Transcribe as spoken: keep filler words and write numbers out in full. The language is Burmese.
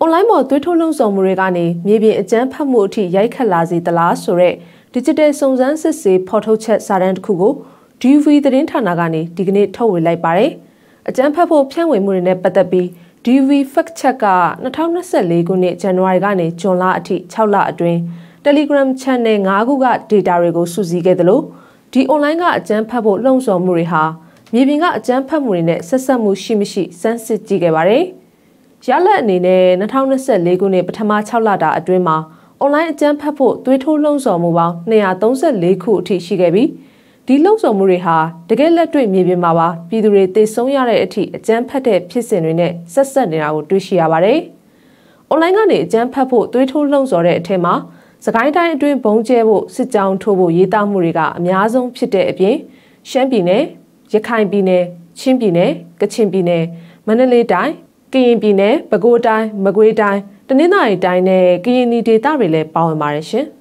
online ပေါ်သွေးထိုးလုံးစုံမှုတွေကနေမြေပြင်အကြမ်းဖက်မှုအထိရိုက်ခတ်လာစေသလားဆိုတဲ့ digital စုံစမ်းစစ်ဆေးဖော်ထုတ်ချက်စာတမ်းတစ်ခုကို D U V သတင်းဌာနကနေဒီကနေ့ထုတ်ဝေလိုက်ပါတယ်။အကြမ်းဖက်ဖို့ဖြန့်ဝေမှုတွေနဲ့ပတ်သက်ပြီး D U V Fact Check က၂၀၂၄ခုနှစ်ဇန်နဝါရီကနေဇွန်လအထိ၆လအတွင်း Telegram Channel ၅ခုက data တွေကိုစုစည်းခဲ့သလိုဒီ online ကအကြမ်းဖက်ဖို့လှုံ့ဆော်မှုတွေဟာမြေပြင်ကအကြမ်းဖက်မှုတွေနဲ့ဆက်ဆက်မှုရှိမရှိစမ်းစစ်ကြည့်ခဲ့ပါတယ်။ရလဒ်အနေနဲ့၂၀၂၄ခုနှစ်ပထမ၆လတာအတွင်းမှာ online အကြမ်းဖက်ဖို့သွေးထိုးလှုံ့ဆော်မှုပေါင်း၂၃၄ခုအထိရှိခဲ့ပြီးဒီလှုံ့ဆော်မှုတွေဟာတကယ်လက်တွေ့မြေပြင်မှာပါပြည်သူတွေသေဆုံးရတဲ့အထိအကြမ်းဖက်တဲ့ဖြစ်စဉ်တွေနဲ့ဆက်ဆက်နေတာကိုတွေ့ရှိရပါတယ်။ online ကနေအကြမ်းဖက်ဖို့သွေးထိုးလှုံ့ဆော်တဲ့အထက်မှာစကိုင်းတိုင်းအတွင်းဘုံကျဲဖို့စစ်ကြောင်းထိုးဖို့ရေးသားမှုတွေကအများဆုံးဖြစ်တဲ့အပြင်ရှမ်းပြည်နယ်ရခိုင်ပြည်နယ်ချင်းပြည်နယ်ကချင်ပြည်နယ်မန္တလေးတိုင်းကရင်ပြည်နယ်ပဲခူးတိုင်းမကွေးတိုင်းတနင်္သာရီတိုင်းနဲ့ကရင်နီဒေသတွေလည်းပါဝင်ပါတယ်ရှင်။